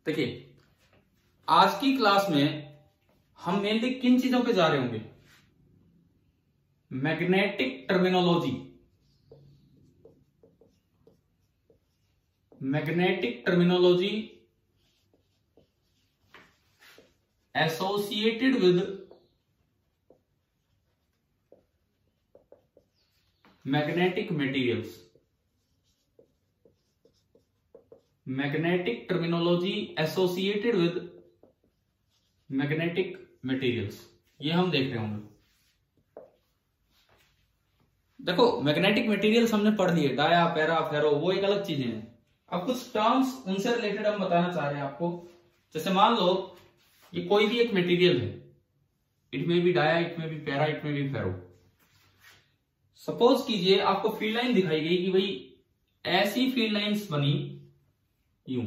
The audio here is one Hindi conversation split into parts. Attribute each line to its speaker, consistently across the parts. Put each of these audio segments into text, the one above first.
Speaker 1: देखिए, आज की क्लास में हम मेनली किन चीजों पे जा रहे होंगे? Magnetic terminology, magnetic terminology associated with magnetic materials, magnetic terminology associated with magnetic materials, ये हम देख रहे होंगे। देखो, मैग्नेटिक मटेरियल्स हमने पढ़ लिए, डाया, पैरा, फेरो, वो एक अलग चीजें हैं। अब कुछ टर्म्स उनसे रिलेटेड हम बताना चाह रहे हैं आपको। जैसे मान लो ये कोई भी एक मटेरियल है, इट में भी डाया, इट में भी पैरा, इट में भी फेरो। सपोज कीजिए आपको फील्ड लाइन दिखाई गई कि भाई ऐसी फील्ड लाइंस बनी यूं।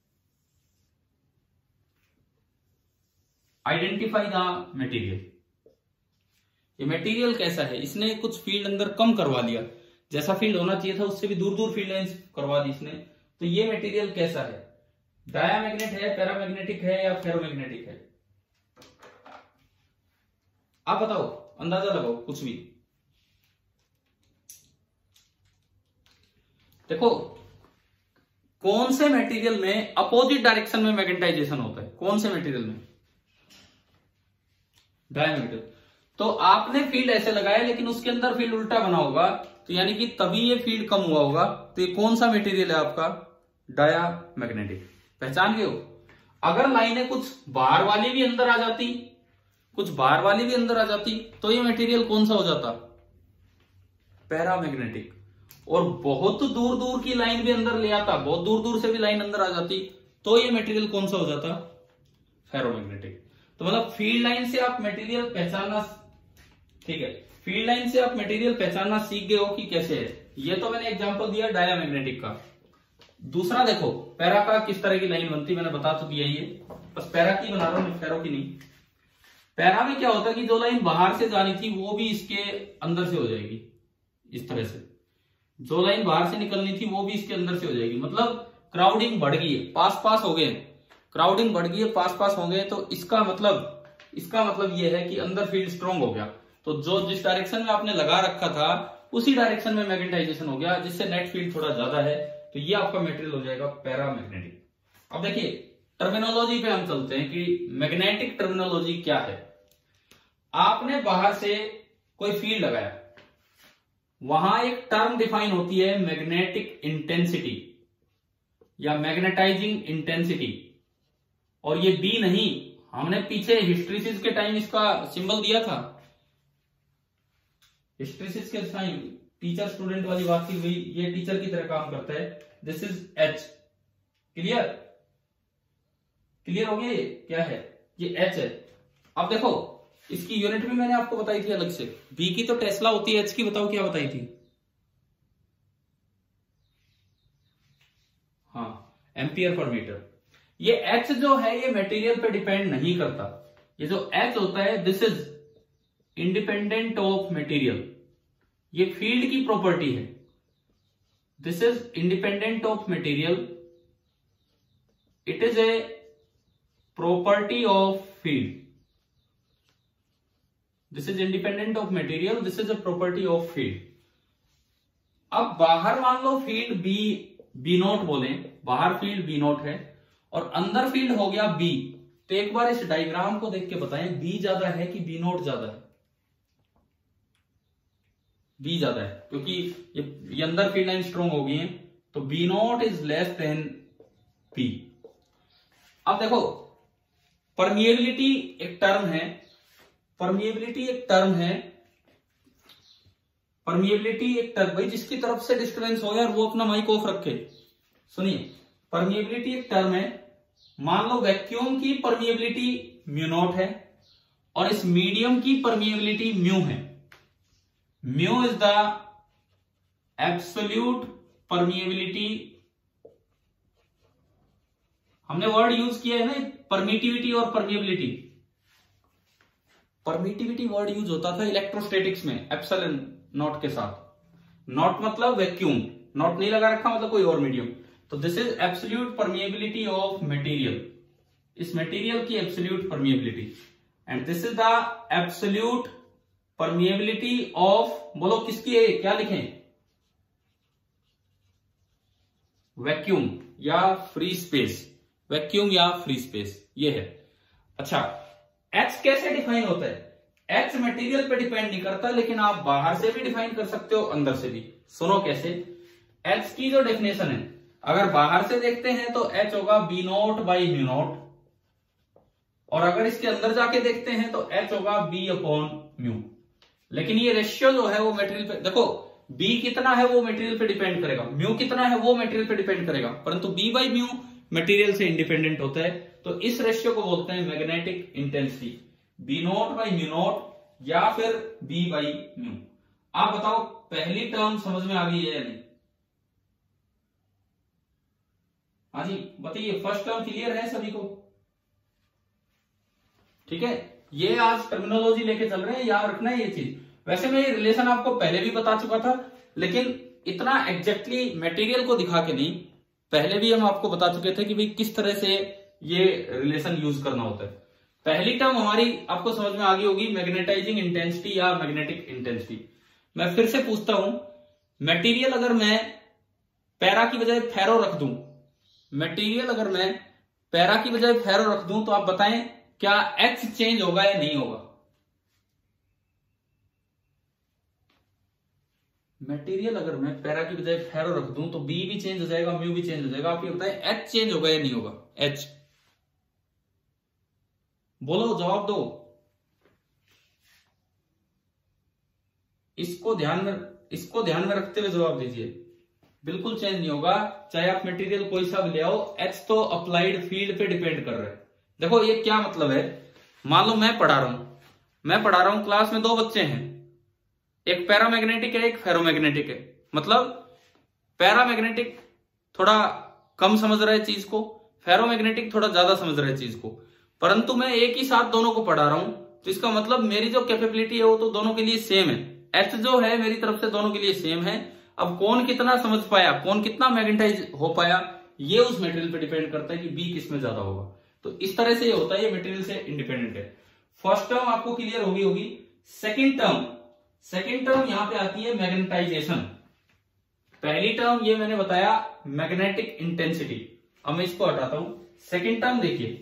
Speaker 1: Identify the material. ये मटेरियल कैसा है? इसने कुछ फील्ड अंदर कम करवा लिया, जैसा फील्ड होना चाहिए था उससे भी दूर दूर फील्ड लाइंस करवा दी इसने। तो ये मटेरियल कैसा है? डायामैग्नेट है, पैरामैग्नेटिक है या फेरोमैग्नेटिक है? आप बताओ, अंदाजा लगाओ कुछ भी। देखो, कौन से मटेरियल में अपोजिट डायरेक्शन में मैग्नेटाइजेशन होता है? कौन से मटेरियल में? डायमैग्नेट। तो आपने फील्ड ऐसे लगाया लेकिन उसके अंदर फील्ड उल्टा बना होगा, तो यानी कि तभी ये फील्ड कम हुआ होगा। तो ये कौन सा मटेरियल है आपका? डायामैग्नेटिक। पहचान गए हो? अगर लाइनें कुछ बाहर वाली भी अंदर आ जाती, कुछ बाहर वाली भी अंदर आ जाती, तो ये मटेरियल कौन सा हो जाता? पैरामैग्नेटिक। और बहुत दूर दूर की लाइन भी अंदर ले आता, बहुत दूर दूर से भी लाइन अंदर आ जाती, तो ये मटेरियल कौन सा हो जाता? फेरोमैग्नेटिक। तो मतलब फील्ड लाइन से आप मटेरियल पहचानना, ठीक है, फील्ड लाइन से आप मटेरियल पहचानना सीख गए हो कि कैसे है। ये तो मैंने एग्जांपल दिया डायामैग्नेटिक का। दूसरा देखो, पैरा का किस तरह की लाइन बनती, मैंने बता तो दिया ये, बस पैरा की बना रहा हूं, फेरो की नहीं। पैरा में क्या होता है कि जो लाइन बाहर से जानी थी वो भी इसके अंदर से हो जाएगी, इस तरह से। जो लाइन बाहर से निकलनी थी वो भी इसके अंदर से हो जाएगी। मतलब क्राउडिंग बढ़ गई है, पास पास हो गए, क्राउडिंग बढ़ गई है, पास पास हो गए, तो इसका मतलब ये है कि अंदर फील्ड स्ट्रॉन्ग हो गया। तो जो जिस डायरेक्शन में आपने लगा रखा था उसी डायरेक्शन में मैग्नेटाइजेशन हो गया, जिससे नेट फील्ड थोड़ा ज्यादा है, तो ये आपका मटेरियल हो जाएगा पैरामैग्नेटिक। अब देखिए, टर्मिनोलॉजी पे हम चलते हैं कि मैग्नेटिक टर्मिनोलॉजी क्या है। आपने बाहर से कोई फील्ड लगाया, वहां एक टर्म डिफाइन होती है मैग्नेटिक इंटेंसिटी या मैग्नेटाइजिंग इंटेंसिटी। और ये बी नहीं, हमने पीछे हिस्ट्रीसिस के टाइम इसका सिंबल दिया था। हिस्ट्रीसिस के टाइम टीचर स्टूडेंट वाली बात थी, वही ये टीचर की तरह काम करता है। This is H. Clear? Clear हो गया? ये क्या है? ये एच है। अब देखो, इसकी यूनिट भी मैंने आपको बताई थी अलग से। बी की तो टेस्ला होती है, एच की बताओ क्या बताई थी? हाँ, एम्पियर पर मीटर। ये एच जो है ये मटेरियल पे डिपेंड नहीं करता। ये जो एच होता है, this is independent of material. ये फील्ड की प्रॉपर्टी है। This is independent of material, it is a property of field. This is independent of material, this is a property of field. अब बाहर मान लो फील्ड बी नोट बोले, बाहर फील्ड बी नोट है और अंदर फील्ड हो गया बी। तो एक बार इस डायग्राम को देख के बताएं, बी ज्यादा है कि बी नोट ज्यादा है? बी ज्यादा है, क्योंकि ये अंदर फील्ड लाइन स्ट्रॉन्ग हो गई है, तो B naught is less than B. अब देखो, परमिएबिलिटी एक टर्म है, परमिएबिलिटी एक टर्म है, परमिएबिलिटी एक टर्म, भाई जिसकी तरफ से डिस्टर्बेंस हो यार वो अपना माइक ऑफ रखे। सुनिए, परमिएबिलिटी एक टर्म है। मान लो वैक्यूम की परमिएबिलिटी म्यू नॉट है और इस मीडियम की परमिएबिलिटी म्यू है। Mu is the absolute permeability. हमने वर्ड यूज किया है ना, परमिटिविटी और परमिएबिलिटी। परमिटिविटी वर्ड यूज होता था इलेक्ट्रोस्टैटिक्स में एप्सिलॉन नॉट के साथ। नॉट मतलब वैक्यूम, नॉट नहीं लगा रखा मतलब कोई और मीडियम। तो this is absolute permeability of material, इस मटेरियल की absolute permeability, and this is the absolute permeability of, बोलो किसकी है, क्या लिखें, वैक्यूम या फ्री स्पेस, वैक्यूम या फ्री स्पेस ये है। अच्छा, H कैसे डिफाइन होता है? H मटेरियल पे डिपेंड नहीं करता, लेकिन आप बाहर से भी डिफाइन कर सकते हो, अंदर से भी। सुनो कैसे। H की जो डेफिनेशन है, अगर बाहर से देखते हैं तो H होगा B naught by mu naught, और अगर इसके अंदर जाके देखते हैं तो H होगा B अपॉन म्यू। लेकिन ये रेशियो जो है वो मटेरियल पे, देखो B कितना है वो मटेरियल पे डिपेंड करेगा, म्यू कितना है वो मटेरियल पे डिपेंड करेगा, परंतु B बाई म्यू मटेरियल से इंडिपेंडेंट होता है। तो इस रेशियो को बोलते हैं magnetic intensity, B naught by mu naught या फिर बी बाई म्यू। आप बताओ पहली टर्म समझ में आ गई है या नहीं? हाँ जी बताइए, फर्स्ट टर्म क्लियर है सभी को? ठीक है, ये आज टर्मिनोलॉजी लेके चल रहे हैं, याद रखना है ये चीज। वैसे मैं ये रिलेशन आपको पहले भी बता चुका था, लेकिन इतना एग्जैक्टली मटेरियल को दिखा के नहीं, पहले भी हम आपको बता चुके थे कि भाई किस तरह से ये रिलेशन यूज करना होता है। पहली टर्म हमारी आपको समझ में आ गई होगी, मैग्नेटाइजिंग इंटेंसिटी या मैग्नेटिक इंटेंसिटी। मैं फिर से पूछता हूं, मटेरियल अगर मैं पैरा की बजाय फेरो रख दूं, मटेरियल अगर मैं पैरा की बजाय फेरो रख दूं, तो आप बताएं क्या H चेंज होगा या नहीं होगा? मटेरियल अगर मैं पैरा की बजाय फेरो रख दूं तो B भी चेंज हो जाएगा, म्यू भी चेंज हो जाएगा। आप ये बताएं H चेंज होगा या नहीं होगा? H बोलो, जवाब दो। इसको ध्यान में रखते हुए जवाब दीजिए। बिल्कुल चेंज नहीं होगा, चाहे आप मटेरियल कोई सा भी ले आओ, H तो अप्लाइड फील्ड पे डिपेंड कर रहा है। देखो ये क्या मतलब है, मान लो मैं पढ़ा रहा हूं, क्लास में दो बच्चे हैं, एक पैरामैग्नेटिक है एक फेरोमैग्नेटिक है। मतलब पैरामैग्नेटिक थोड़ा कम समझ रहा है चीज को, फेरोमैग्नेटिक थोड़ा ज्यादा समझ रहा है चीज को, परंतु मैं एक ही साथ दोनों को पढ़ा रहा हूं, तो इसका मतलब मेरी जो कैपेबिलिटी है वो तो दोनों के लिए सेम है। H जो है मेरी तरफ से दोनों के लिए सेम है। अब कौन कितना समझ पाया, कौन कितना मैग्नेटाइज हो पाया, ये उस मटेरियल पे डिपेंड करता है कि B किस में ज्यादा होगा। तो इस तरह से ये होता है, ये मटेरियल से इंडिपेंडेंट है। फर्स्ट टर्म आपको क्लियर होगी। सेकेंड टर्म यहां पे आती है मैग्नेटाइजेशन। पहली टर्म ये मैंने बताया मैग्नेटिक इंटेंसिटी, अब मैं इसको हटाता हूं। सेकेंड टर्म देखिए,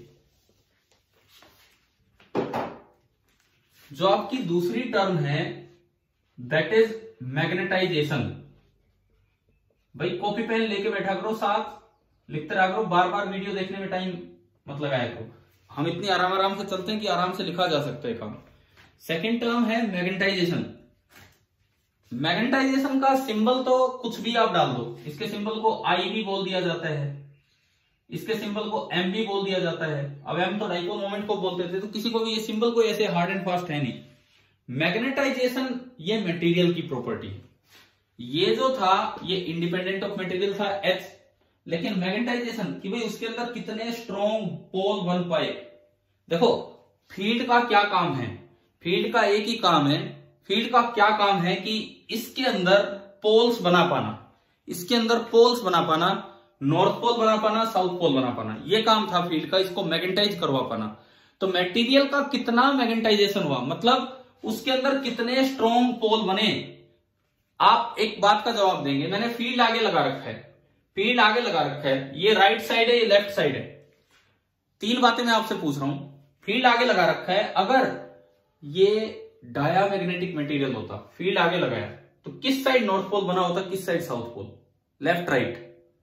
Speaker 1: जो आपकी दूसरी टर्म है दैट इज मैग्नेटाइजेशन। भाई कॉपी पेन लेके बैठा करो, साथ लिखते रहा करो, बार बार वीडियो देखने में टाइम मत लगाया करो। हम इतनी आराम से चलते हैं कि आराम से लिखा जा सकता है काम। सेकेंड टर्म है मैग्नेटाइजेशन। मैग्नेटाइजेशन का सिंबल तो कुछ भी आप डाल दो, इसके सिंबल को I भी बोल दिया जाता है, इसके सिंबल को M भी बोल दिया जाता है। अब M तो डाइपोल मोमेंट को बोलते थे, तो किसी को भी ये सिंबल कोई ऐसे हार्ड एंड फास्ट है नहीं। मैग्नेटाइजेशन ये मटेरियल की प्रॉपर्टी है। ये जो था ये इंडिपेंडेंट ऑफ मटेरियल था H, लेकिन मैग्नेटाइजेशन कि भाई उसके अंदर कितने स्ट्रॉन्ग पोल बन पाए। देखो फील्ड का क्या काम है, फील्ड का एक ही काम है, फील्ड का क्या काम है कि इसके अंदर पोल्स बना पाना, इसके अंदर पोल्स बना पाना, नॉर्थ पोल बना पाना, साउथ पोल बना पाना, ये काम था फील्ड का, इसको मैग्नेटाइज करवा पाना। तो मटेरियल का कितना मैग्नेटाइजेशन हुआ, मतलब उसके अंदर कितने स्ट्रॉन्ग पोल बने। आप एक बात का जवाब देंगे, मैंने फील्ड आगे लगा रखा है, फील्ड आगे लगा रखा है, ये राइट साइड है ये लेफ्ट साइड है। तीन बातें मैं आपसे पूछ रहा हूं, फील्ड आगे लगा रखा है, अगर ये डायामैग्नेटिक मटेरियल होता, फील्ड आगे लगाया, तो किस साइड नॉर्थ पोल बना होता, किस side south pole, left right?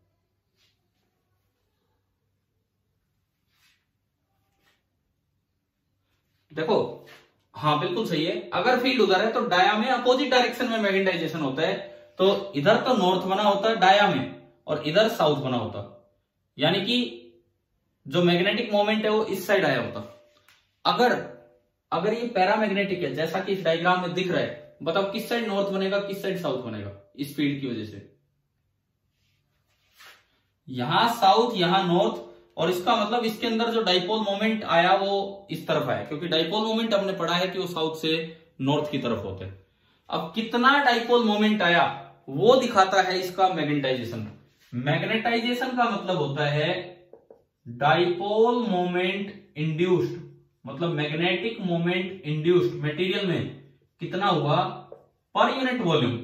Speaker 1: देखो हाँ बिल्कुल सही है, अगर फील्ड उधर है तो डाया में अपोजिट डायरेक्शन में मैग्नेटाइजेशन होता है, तो इधर तो नॉर्थ बना होता है डाया में और इधर साउथ बना होता, यानी कि जो मैग्नेटिक मोमेंट है वो इस साइड आया होता। अगर ये पैरामैग्नेटिक है जैसा कि इस डायग्राम में दिख रहा है, बताओ किस साइड नॉर्थ बनेगा किस साइड साउथ बनेगा इस फील्ड की वजह से? यहां साउथ यहां नॉर्थ, और इसका मतलब इसके अंदर जो डाइपोल मोमेंट आया वो इस तरफ आया, क्योंकि डाइपोल मोमेंट हमने पढ़ा है कि वो साउथ से नॉर्थ की तरफ होते हैं। अब कितना डाइपोल मोमेंट आया वो दिखाता है इसका मैग्नेटाइजेशन। मैग्नेटाइजेशन का मतलब होता है डाइपोल मोमेंट इंड्यूस्ड, मतलब मैग्नेटिक मोमेंट इंड्यूस्ड मटेरियल में कितना हुआ per unit volume,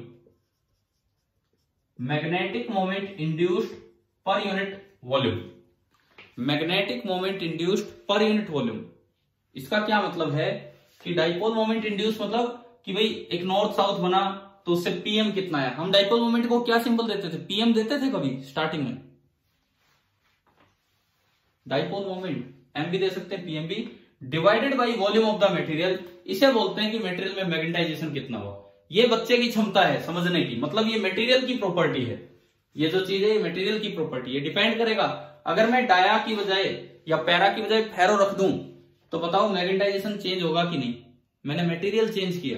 Speaker 1: magnetic moment induced per unit volume, magnetic moment induced per unit volume. इसका क्या मतलब है कि डाइपोल मोमेंट इंड्यूस मतलब कि भाई एक नॉर्थ साउथ बना तो उससे पीएम कितना है। हम डाइपोल मोमेंट को क्या सिंबल देते थे, पीएम देते थे कभी स्टार्टिंग में। डाइपोल मोमेंट एम भी दे सकते हैं, पीएम भी, divided by volume of the material. इसे बोलते हैं कि मटेरियल में मैग्नेटाइजेशन कितना हुआ। ये बच्चे की क्षमता है समझने की, मतलब ये मटेरियल की प्रॉपर्टी है। ये जो चीज है मटेरियल की प्रॉपर्टी है, डिपेंड करेगा। अगर मैं डाया की बजाय या पैरा की बजाय फेरो रख दूं तो बताओ मैग्नेटाइजेशन चेंज होगा कि नहीं। मैंने मटेरियल चेंज किया,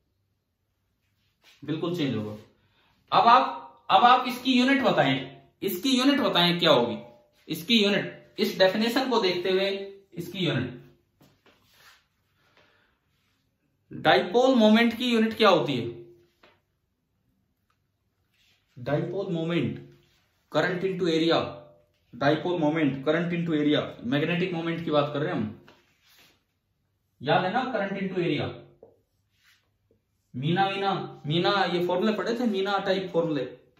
Speaker 1: बिल्कुल चेंज होगा। अब आप इसकी यूनिट बताएं, इसकी यूनिट बताएं क्या होगी, इसकी यूनिट, इस डेफिनेशन को देखते हुए इसकी यूनिट। डाइपोल मोमेंट की यूनिट क्या होती है, dipole moment current into area, dipole moment current into area. Magnetic moment की बात कर रहे हैं हम, याद है ना, current into area. Meena Meena Meena ये फॉर्मूले पढ़े थे, मीना टाइप फॉर्मूले।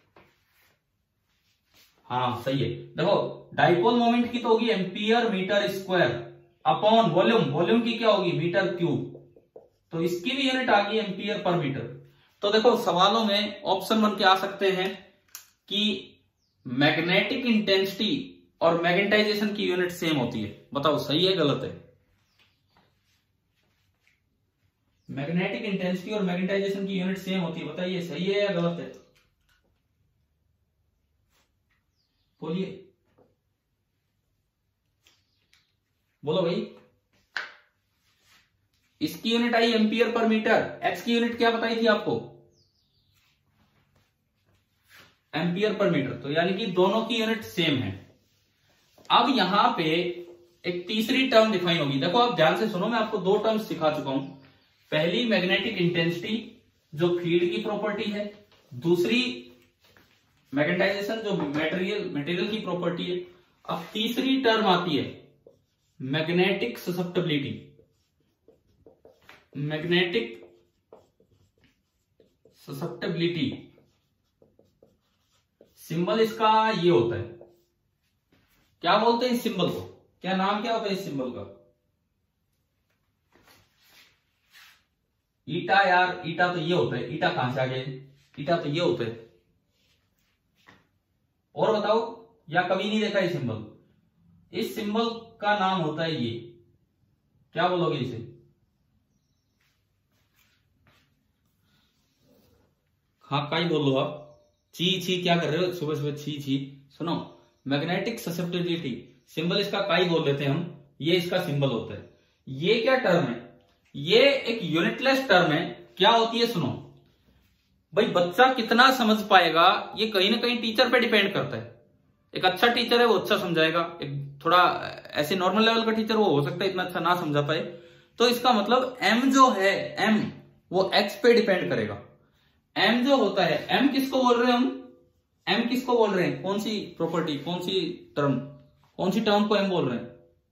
Speaker 1: हाँ सही है। देखो डाइपोल मोमेंट की तो होगी ampere metre square upon volume, volume की क्या होगी मीटर क्यूब, तो इसकी भी यूनिट आ गई एम्पियर पर मीटर। तो देखो सवालों में ऑप्शन बन के आ सकते हैं कि मैग्नेटिक इंटेंसिटी और मैग्नेटाइजेशन की यूनिट सेम होती है, बताओ सही है गलत है। मैग्नेटिक इंटेंसिटी और मैग्नेटाइजेशन की यूनिट सेम होती है, बताइए सही है या गलत है, बोलिए, बोलो भाई। इसकी यूनिट आई एम्पियर पर मीटर, एक्स की यूनिट क्या बताई थी आपको, एम्पियर पर मीटर, तो यानी कि दोनों की यूनिट सेम है। अब यहां पे एक तीसरी टर्म डिफाइन होगी, देखो आप ध्यान से सुनो, मैं आपको दो टर्म्स सिखा चुका हूं। पहली मैग्नेटिक इंटेंसिटी जो फील्ड की प्रॉपर्टी है, दूसरी मैग्नेटाइजेशन जो मटेरियल की प्रॉपर्टी है। अब तीसरी टर्म आती है magnetic susceptibility, magnetic susceptibility. Symbol इसका ये होता है, क्या बोलते हैं इस सिंबल को, क्या नाम क्या होता है इस सिंबल का, ईटा। यार ईटा तो ये होता है, ईटा कहां से आ गए, ईटा तो ये होता है। और बताओ, या कभी नहीं देखा ये सिंबल, इस सिंबल का नाम होता है ये, क्या बोलोगे इसे, हाँ का ही बोल लो आप, ची छी क्या कर रहे हो सुबह सुबह, छी छी। सुनो, मैग्नेटिक ससेप्टिबिलिटी सिंबल इसका काई बोल लेते हैं हम, ये इसका सिंबल होता है। ये क्या टर्म है, ये एक यूनिटलेस टर्म है। क्या होती है सुनो भाई, बच्चा कितना समझ पाएगा ये कहीं ना कहीं टीचर पे डिपेंड करता है। एक अच्छा टीचर है वो अच्छा समझाएगा, एक थोड़ा ऐसे नॉर्मल लेवल का टीचर वो हो सकता है इतना अच्छा ना समझा पाए। तो इसका मतलब एम जो है, एम वो एक्स पे डिपेंड करेगा। एम जो होता है, एम किसको बोल रहे हैं हम, एम किसको बोल रहे हैं, कौन सी प्रॉपर्टी, कौन सी टर्म, कौन सी टर्म को एम बोल रहे हैं,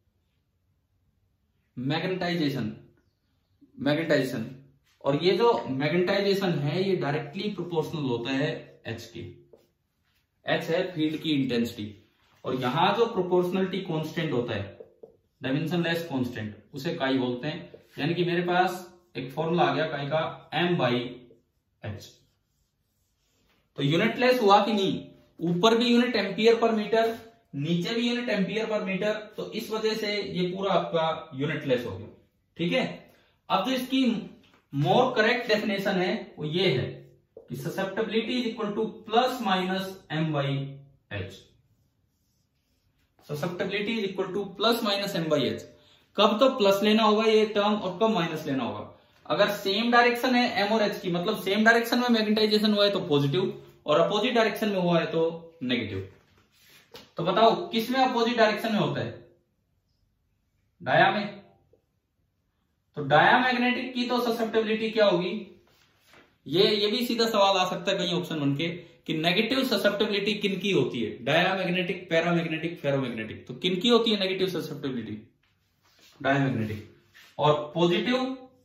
Speaker 1: मैग्नेटाइजेशन, मैग्नेटाइजेशन। और ये जो मैग्नेटाइजेशन है ये डायरेक्टली प्रोपोर्शनल होता है एच के, एच है फील्ड की इंटेंसिटी, और यहां जो प्रोपोर्शनलिटी कांस्टेंट होता है, डायमेंशनलेस कांस्टेंट, उसे काई बोलते हैं। यानी कि मेरे पास एक फॉर्मूला आ गया काई का, एम बाई एच। तो यूनिटलेस हुआ कि नहीं, ऊपर भी यूनिट एम्पियर पर मीटर, नीचे भी यूनिट एम्पियर पर मीटर, तो इस वजह से ये पूरा आपका यूनिटलेस हो गया। ठीक है, अब जो इसकी मोर करेक्ट डेफिनेशन है वो ये है कि susceptibility is equal to plus minus M by H. Susceptibility is equal to plus minus M by H. कब तो प्लस लेना होगा ये टर्म और कब माइनस लेना होगा, अगर सेम डायरेक्शन है एम और एच की, मतलब सेम डायरेक्शन में मैग्नेटाइजेशन हुआ है तो पॉजिटिव, और अपोजिट डायरेक्शन में हुआ है तो नेगेटिव। तो बताओ किस में अपोजिट डायरेक्शन में होता है, डाया में। तो डायामैग्नेटिक की तो ससेप्टिबिलिटी क्या होगी, ये भी सीधा सवाल आ सकता है कहीं ऑप्शन बन के कि नेगेटिव ससेप्टिबिलिटी किनकी होती है, डायामैग्नेटिक, पैरामैग्नेटिक, फेरोमैग्नेटिक। तो किनकी होती है नेगेटिव ससेप्टिबिलिटी? डायामैग्नेटिक। और positive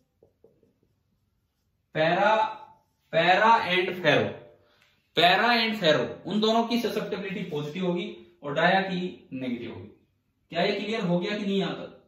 Speaker 1: para and ferro, para and ferro उन दोनों की ससेप्टिबिलिटी पॉजिटिव होगी और डाया की नेगेटिव होगी। क्या ये क्लियर हो गया कि नहीं यहां तक?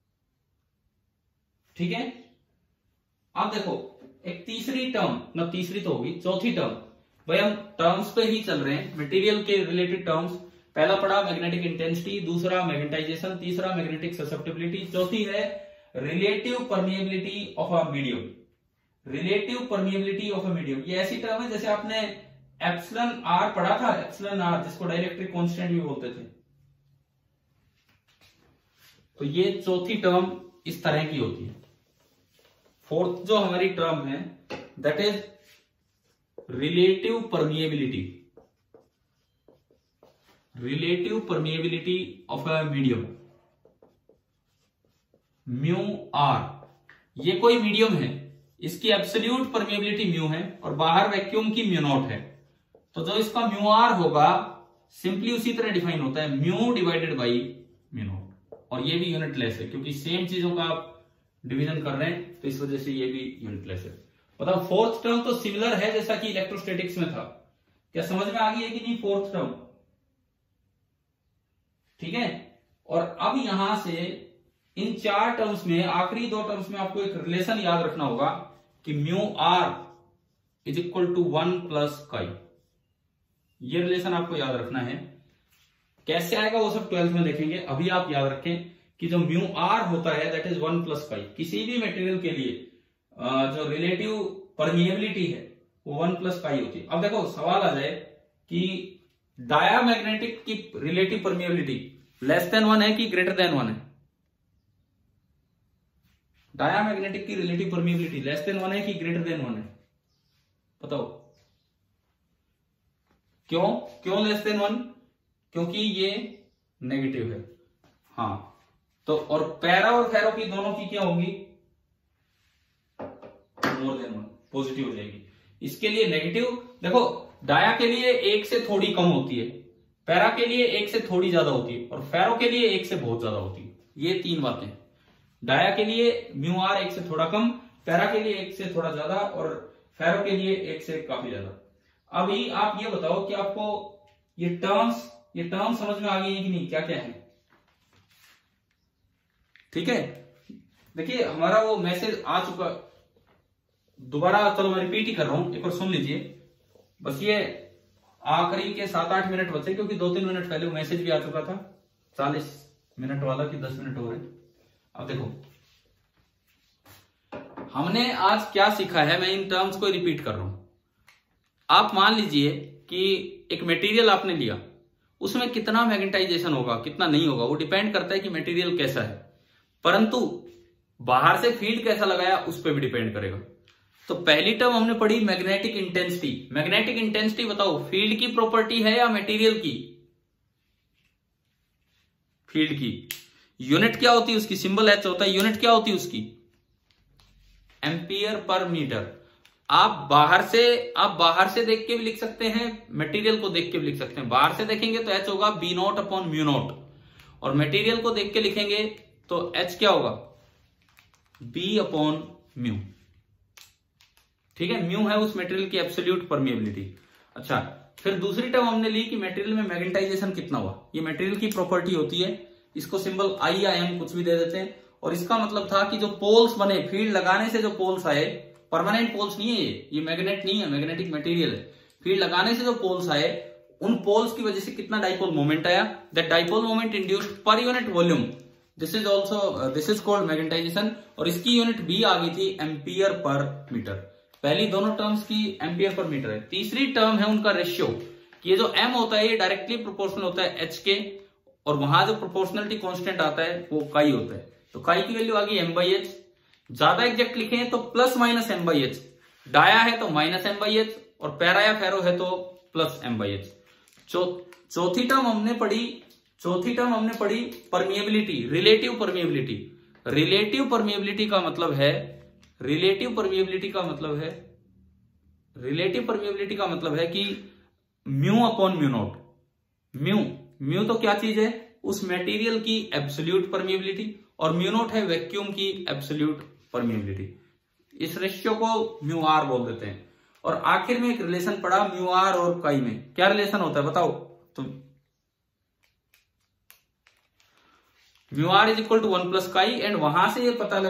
Speaker 1: ठीक है। अब देखो एक तीसरी टर्म, ना तीसरी तो होगी, चौथी टर्म। भाई हम टर्म्स पे ही चल रहे हैं, मटेरियल के रिलेटेड टर्म्स। पहला पढ़ा मैग्नेटिक इंटेंसिटी, दूसरा मैग्नेटाइजेशन, तीसरा मैग्नेटिक ससेप्टिबिलिटी, चौथी है relative permeability of a medium. Relative permeability of a medium ये ऐसी टर्म है जैसे आपने एप्सिलॉन आर पढ़ा था, एप्सिलॉन आर जिसको डाइलेक्ट्रिक कांस्टेंट भी बोलते थे। तो ये चौथी टर्म इस तरह की होती है। फोर्थ जो हमारी टर्म है that is relative permeability, relative permeability of a medium, mu R. ये कोई मीडियम है, इसकी एब्सोल्यूट परमिएबिलिटी म्यू है और बाहर वैक्यूम की म्यू नॉट है। तो जो इसका म्यू आर होगा सिंपली उसी तरह डिफाइन होता है, mu divided by mu naught. और ये भी यूनिटलेस है क्योंकि सेम चीजों का आप डिवीजन कर रहे हैं, तो इस वजह से ये भी यूनिटलेस है। बताओ फोर्थ टर्म तो सिमिलर है जैसा कि इलेक्ट्रोस्टैटिक्स में था। क्या समझ में आ गई है कि नहीं फोर्थ टर्म? ठीक है। और अब यहां से इन चार टर्म्स में आखिरी दो टर्म्स में आपको एक रिलेशन याद रखना होगा कि mu R is equal to 1 plus chi. ये रिलेशन आपको याद रखना है। कैसे आएगा वो सब 12th में देखेंगे। अभी आप याद रखें कि जो म्यू आर होता है दैट इज 1 प्लस काई। किसी भी मटेरियल के लिए जो रिलेटिव परमिएबिलिटी है वो 1 प्लस काई होती है। अब देखो सवाल आ जाए कि डायामैग्नेटिक की रिलेटिव परमिएबिलिटी लेस देन 1 है कि ग्रेटर देन 1 है? डायामैग्नेटिक की रिलेटिव परमिएबिलिटी लेस देन 1 है कि ग्रेटर देन 1 है? बताओ क्यों लेस देन 1? क्योंकि ये नेगेटिव है। हाँ तो और पैरा और फेरो की दोनों की क्या होगी? मोर देन 1, पॉजिटिव हो जाएगी। इसके लिए नेगेटिव, देखो डाया के लिए 1 से थोड़ी कम होती है, पैरा के लिए 1 से थोड़ी ज्यादा होती है और फेरो के लिए 1 से बहुत ज्यादा होती है। ये तीन बातें। डाया के लिए म्यू आर 1 से थोड़ा कम, पैरा के लिए 1 से थोड़ा ज्यादा और फेरो के लिए 1 से काफी ज्यादा। अभी आप ये बताओ कि आपको ये टर्म समझ में आ गई है कि नहीं, क्या क्या है? ठीक है। देखिए हमारा वो मैसेज आ चुका, दोबारा चलो मैं रिपीट ही कर रहा हूं, एक बार सुन लीजिए। बस ये आखिरी के 7-8 मिनट बचे क्योंकि 2-3 मिनट पहले वो मैसेज भी आ चुका था 40 मिनट वाला कि 10 मिनट हो रहे। अब देखो हमने आज क्या सीखा है, मैं इन टर्म्स को रिपीट कर रहा हूं। आप मान लीजिए कि एक मटेरियल आपने लिया, उसमें कितना मैग्नेटाइजेशन होगा कितना नहीं होगा वो डिपेंड करता है कि मटेरियल कैसा है, परंतु बाहर से फील्ड कैसा लगाया उस पर भी डिपेंड करेगा। तो पहली टर्म हमने पढ़ी मैग्नेटिक इंटेंसिटी। मैग्नेटिक इंटेंसिटी बताओ फील्ड की प्रॉपर्टी है या मटेरियल की? फील्ड की। यूनिट क्या होती है उसकी? सिंबल एच होता है। यूनिट क्या होती है उसकी? Ampere per metre. आप बाहर से देख के भी लिख सकते हैं, मटेरियल को देख के भी लिख सकते हैं। बाहर से देखेंगे तो एच होगा B naught upon mu naught और मटेरियल को देख के लिखेंगे तो एच क्या होगा? B upon mu. ठीक है, म्यू है उस मटेरियल की एब्सोल्यूट परमिएबिलिटी। अच्छा, फिर दूसरी टर्म हमने ली कि मटेरियल में मैग्नेटाइजेशन कितना हुआ। ये मटेरियल की प्रॉपर्टी होती है, इसको सिंबल आई या एम कुछ भी दे देते हैं और इसका मतलब था कि जो पोल्स बने फील्ड लगाने से, जो पोल्स आए, परमानेंट पोल्स नहीं है ये मैग्नेट नहीं है, मैग्नेटिक मटेरियल है। फील्ड लगाने से जो पोल्स आए उन पोल्स की वजह से कितना डाइपोल मोमेंट आया, that dipole moment induced per unit volume, this is called magnetization. और इसकी यूनिट भी आ गई थी एम्पियर पर मीटर। पहली दोनों टर्म्स की एम्पियर पर मीटर है। तीसरी टर्म है उनका रेशियो, कि ये जो एम होता है ये डायरेक्टली प्रोपोर्शनल होता है एच के और वहां जो प्रोपोर्शनलिटी कांस्टेंट आता है वो काई होता है। तो काई की वैल्यू आ गई एम बाई एच। ज्यादा एग्जैक्ट लिखें तो plus minus M by H, dia है तो माइनस एम बाई एच और पैरा या फेरो है तो प्लस एम बाई एच। चौथी टर्म हमने पढ़ी permeability, relative permeability. Relative permeability का मतलब है कि mu upon mu naught. Mu mu तो क्या चीज है, उस मटेरियल की एब्सोल्यूट परमिएबिलिटी, और म्यू नॉट है वैक्यूम की एब्सोल्यूट परमिएबिलिटी। इस रेशियो को म्यू आर बोल देते हैं। और आखिर में एक रिलेशन पड़ा म्यू आर और काई में, क्या रिलेशन होता है बताओ तुम? Mu R is equal to 1 plus chi, and वहां से ये पता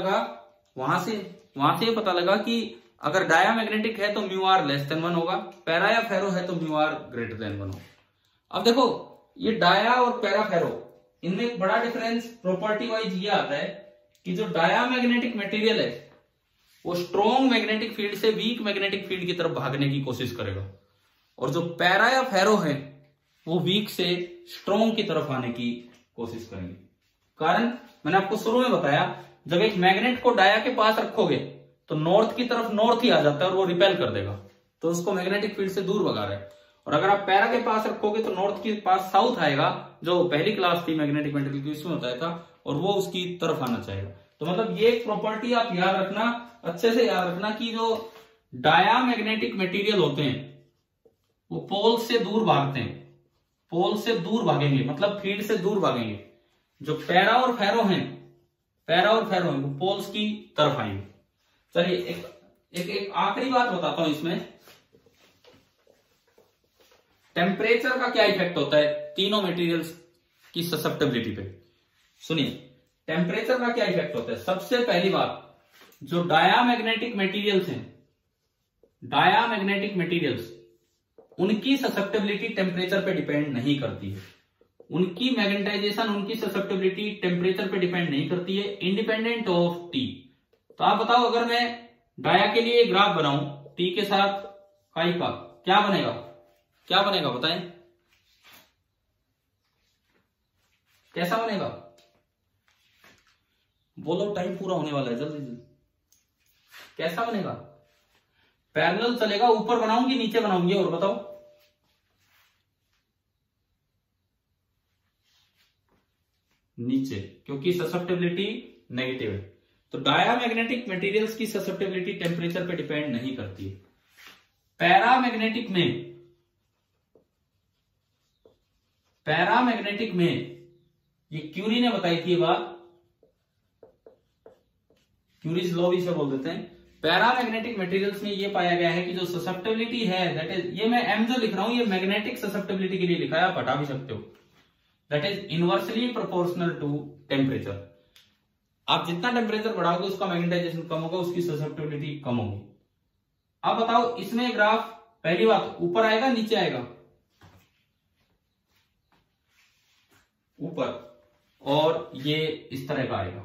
Speaker 1: लगा कि अगर डायामैग्नेटिक है तो म्यू आर लेस देन 1 होगा, पैरा या फेरो है तो म्यू आर ग्रेटर देन 1 होगा। अब देखो ये डाया और पैरा फेरो, इनमें एक बड़ा डिफरेंस प्रॉपर्टी वाइज ये आता है कि जो डायामैग्नेटिक मटेरियल है वो स्ट्रॉन्ग मैग्नेटिक फील्ड से वीक मैग्नेटिक फील्ड की तरफ भागने की कोशिश करेगा, और जो पैरा या फेरो है वो वीक से स्ट्रॉन्ग की तरफ आने की कोशिश करेंगे। कारण मैंने आपको शुरू में बताया, जब एक मैग्नेट को डाया के पास रखोगे तो नॉर्थ की तरफ नॉर्थ ही आ जाता है और वो रिपेल कर देगा, तो उसको मैग्नेटिक फील्ड से दूर भगा रहा है। और अगर आप पैरा के पास रखोगे तो नॉर्थ के पास साउथ आएगा, जो पहली क्लास थी मैग्नेटिक मटेरियल की उसमें बताया था, और वो उसकी तरफ आना चाहेगा। तो मतलब ये एक प्रॉपर्टी आप याद रखना, अच्छे से याद रखना कि जो डायामैग्नेटिक मटेरियल होते हैं वो पोल से दूर भागते हैं, पोल से दूर भागेंगे मतलब फील्ड से दूर भागेंगे। जो पैरा और फेरो हैं वो पोल्स की तरफ आएंगे। चलिए एक आखिरी बात बताता हूं इसमें, टेम्परेचर का क्या इफेक्ट होता है तीनों मटेरियल्स की ससेप्टेबिलिटी पे। सुनिए टेम्परेचर का क्या इफेक्ट होता है। सबसे पहली बात, जो डायामैग्नेटिक मटेरियल्स हैं, डायामैग्नेटिक मटेरियल्स, उनकी ससेप्टेबिलिटी टेम्परेचर पे डिपेंड नहीं करती है। उनकी मैग्नेटाइजेशन, उनकी ससेप्टेबिलिटी टेम्परेचर पे डिपेंड नहीं करती है, इंडिपेंडेंट ऑफ टी। तो आप बताओ अगर मैं डाया के लिए ग्राफ बनाऊं टी के साथ काई का, क्या बनेगा बताएं, कैसा बनेगा? बोलो, टाइम पूरा होने वाला है, जल्दी। कैसा बनेगा? पैरेलल चलेगा, ऊपर बनाऊंगी नीचे बनाऊंगी, और बताओ? नीचे, क्योंकि ससेप्टेबिलिटी नेगेटिव है। तो डायामैग्नेटिक मटेरियल्स की ससेप्टेबिलिटी टेम्परेचर पे डिपेंड नहीं करती है। पैरामैग्नेटिक में ये क्यूरी ने बताई थी ये बात, क्यूरीज लॉ भी इसे बोल देते हैं। पैरामैग्नेटिक मटेरियल्स में ये पाया गया है कि जो ससेप्टेबिलिटी है, दैट इज, ये मैं एम जो लिख रहा हूं ये मैग्नेटिक ससेप्टेबिलिटी के लिए लिखा है, आप हटा भी सकते हो, that is inversely proportional to temperature. आप जितना टेम्परेचर बढ़ाओगे उसका मैग्नेटाइजेशन कम होगा, उसकी ससेप्टेबिलिटी कम होगी। अब बताओ इसमें ग्राफ, पहली बात यूपर आएगा नीचे आएगा? ऊपर, और ये इस तरह का आएगा।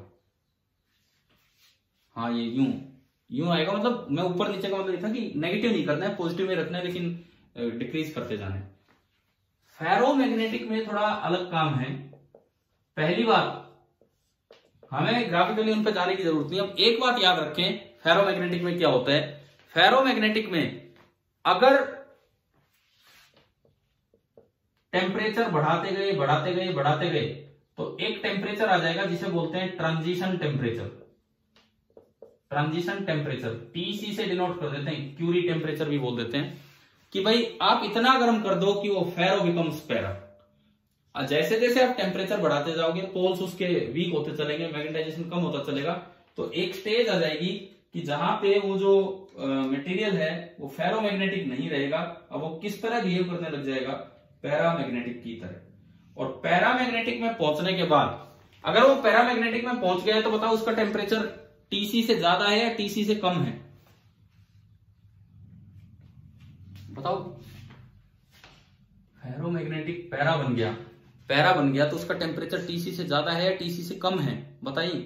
Speaker 1: हाँ ये यूं आएगा, मतलब मैं ऊपर नीचे का मतलब ये था कि नेगेटिव नहीं करना है, पॉजिटिव में रखना है, लेकिन डिक्रीज करते जाना है। फेरोमैग्नेटिक में थोड़ा अलग काम है। पहली बात, हमें ग्राफिकली उन पर जाने की जरूरत नहीं। अब एक बात याद रखें, फेरोमैग्नेटिक में क्या होता है। फेरोमैग्नेटिक में अगर टेम्परेचर बढ़ाते गए तो एक टेम्परेचर आ जाएगा जिसे बोलते हैं ट्रांजिशन टेम्परेचर, टीसी से डिनोट कर देते हैं, क्यूरी टेम्परेचर भी बोल देते हैं, कि भाई आप इतना गर्म कर दो कि वो फेरो बिकम्स पैरा। जैसे जैसे आप टेम्परेचर बढ़ाते जाओगे पोल्स उसके वीक होते चलेंगे, मैग्नेटाइजेशन कम होता चलेगा, तो एक स्टेज आ जाएगी कि जहां पे वो जो मटेरियल है वो फेरोमैग्नेटिक नहीं रहेगा। अब वो किस तरह बिहेव करने लग जाएगा? पैरामैग्नेटिक की तरह। और पैरामैग्नेटिक में पहुंचने के बाद, अगर वो पैरामैग्नेटिक में पहुंच गया तो बताओ उसका टेम्परेचर टीसी से ज्यादा है या टीसी से कम है? बताओ। फेरोमैग्नेटिक पैरा बन गया तो उसका टेम्परेचर टीसी से ज्यादा है या टीसी से कम है? बताइए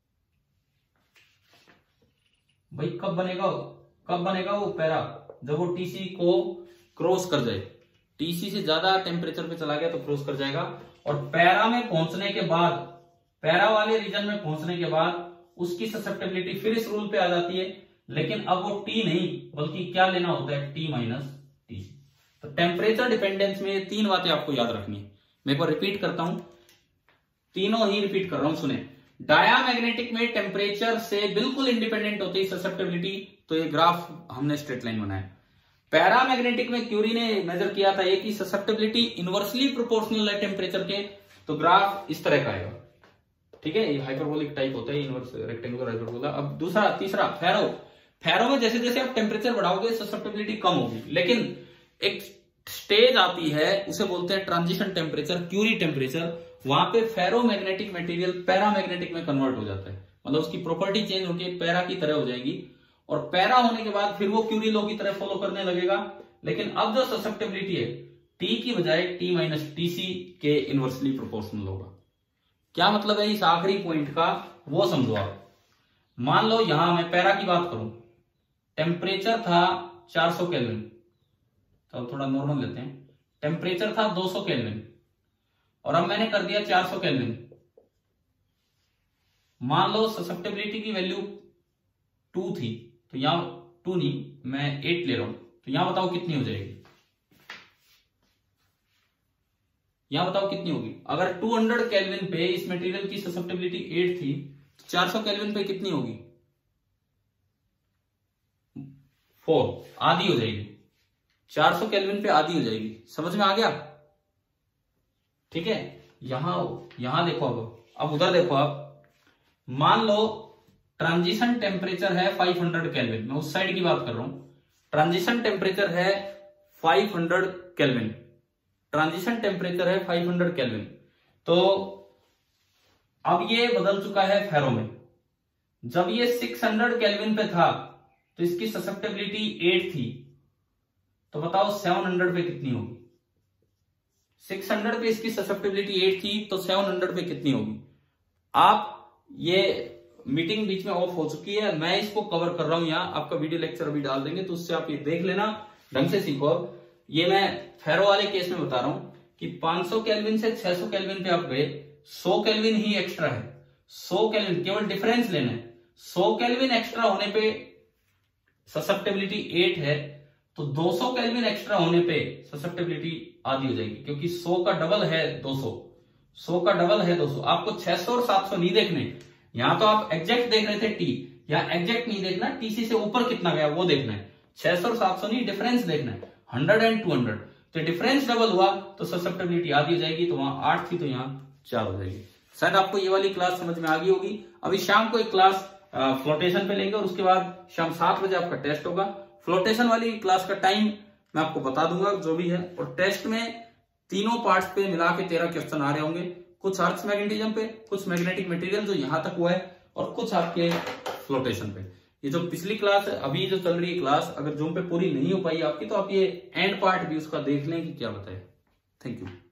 Speaker 1: भाई, कब बनेगा वो पैरा? जब वो टीसी को क्रॉस कर जाए, टीसी से ज्यादा टेम्परेचर पे चला गया तो क्रॉस कर जाएगा। और पैरा में पहुंचने के बाद, पैरा वाले रीजन में पहुंचने के बाद उसकी ससेप्टेबिलिटी फिर इस रूल पे आ जाती है, लेकिन अब वो टी नहीं बल्कि क्या लेना होता है? T minus T. तो टेम्परेचर डिपेंडेंस में ये तीन बातें आपको याद रखनी है। मैं एक बार रिपीट करता हूं, तीनों ही रिपीट कर रहा हूं, सुने। डायामैग्नेटिक में टेम्परेचर से बिल्कुल इंडिपेंडेंट होती है ससेप्टेबिलिटी, तो ये ग्राफ हमने स्ट्रेट लाइन बनाया। पैरामैग्नेटिक में क्यूरी ने मेजर किया था ये कि ससेप्टेबिलिटी इनवर्सली प्रोपोर्शनल है टेम्परेचर के, तो ग्राफ इस तरह का आएगा। ठीक है, ये हाइपरबोलिक टाइप होता है, इनवर्स रेक्टेंगुलर हाइपरबोला। अब दूसरा तीसरा फेरो में जैसे जैसे आप टेम्परेचर बढ़ाओगे ससेप्टेबिलिटी कम होगी, लेकिन एक स्टेज आती है उसे बोलते हैं ट्रांजिशन टेम्परेचर, क्यूरी टेम्परेचर। वहां पे फेरोमैग्नेटिक मटेरियल पैरामैग्नेटिक में कन्वर्ट हो जाता है, मतलब उसकी प्रॉपर्टी चेंज होकर पैरा की तरह हो जाएगी, और पैरा होने के बाद फिर वो क्यूरी लॉ की तरह फॉलो करने लगेगा। लेकिन अब जो ससेप्टेबिलिटी है टी की बजाय टी माइनस टीसी के इनवर्सली प्रोपोर्शनल होगा। क्या मतलब है इस आखिरी पॉइंट का, वो समझो आप। मान लो यहां मैं पैरा की बात करूं, टेम्परेचर था 400 केल्विन, तो थोड़ा नॉर्मल लेते हैं, टेम्परेचर था 200 केल्विन और अब मैंने कर दिया 400 केल्विन। मान लो ससेप्टेबिलिटी की वैल्यू 2 थी, तो यहां 2 नहीं, मैं 8 ले रहा हूं, तो यहां बताओ कितनी हो जाएगी, यहां बताओ कितनी होगी। अगर 200 केल्विन पे इस मटेरियल की ससेप्टेबिलिटी 8 थी, तो 400 केल्विन पे कितनी होगी, 4, आधी हो जाएगी। 400 केल्विन पे आधी हो जाएगी, समझ में आ गया। ठीक है, यहां देखो, अब उधर देखो आप, मान लो ट्रांजिशन टेम्परेचर है 500 केल्विन, मैं उस साइड की बात कर रहा हूं। ट्रांजिशन टेम्परेचर है 500 केल्विन, ट्रांजिशन टेम्परेचर है 500 केल्विन। तो अब ये बदल चुका है फेरो में। जब ये 600 केल्विन पे था तो इसकी ससेप्टेबिलिटी 8 थी, तो बताओ 700 पे कितनी होगी। 600 पे इसकी ससेप्टेबिलिटी 8 थी, तो 700 पे कितनी होगी। आप ये मीटिंग बीच में ऑफ हो चुकी है, मैं इसको कवर कर रहा हूं यहाँ, आपका वीडियो लेक्चर अभी डाल देंगे, तो उससे आप ये देख लेना, ढंग से सीखो। अब ये मैं फेरो वाले केस में बता रहा हूं कि 500 केल्विन से 600 केल्विन पे आप गए, 100 केल्विन ही एक्स्ट्रा है, 100 केल्विन केवल डिफरेंस लेना है। 100 केल्विन एक्स्ट्रा होने पे ससेप्टेबिलिटी 8 है, तो 200 केल्विन एक्स्ट्रा होने पे ससेप्टेबिलिटी आधी हो जाएगी, क्योंकि 100 का डबल है 200, 100 का डबल है 200। आपको 600 और 700 नहीं देखने, यहां तो आप एग्जैक्ट देख रहे थे टी, यहां एग्जैक्ट नहीं देखना, टीसी से ऊपर कितना गया वो देखना है। 600 और 700 नहीं, डिफरेंस देखना है, 100 एंड 200। तो डिफरेंस डबल हुआ तो ससेप्टेबिलिटी आधी हो जाएगी, तो वहां 8 थी तो यहाँ 4 हो जाएगी। शायद आपको ये वाली क्लास समझ में आ गई होगी। अभी शाम को एक क्लास फ्लोटेशन पे लेंगे और उसके बाद शाम 7 बजे आपका टेस्ट होगा। फ्लोटेशन वाली क्लास का टाइम मैं आपको बता दूंगा जो भी है, और टेस्ट में तीनों पार्ट्स पे मिला के 13 क्वेश्चन आ रहे होंगे, कुछ अर्थ मैग्नेटिज्म पे, कुछ मैग्नेटिक मटेरियल जो यहां तक हुआ है, और कुछ आपके फ्लोटेशन पे। ये जो पिछली क्लास है, अभी जो चल रही है क्लास, अगर जूम पे पूरी नहीं हो पाई आपकी, तो आप ये एंड पार्ट भी उसका देख लें कि क्या बताए। Thank you.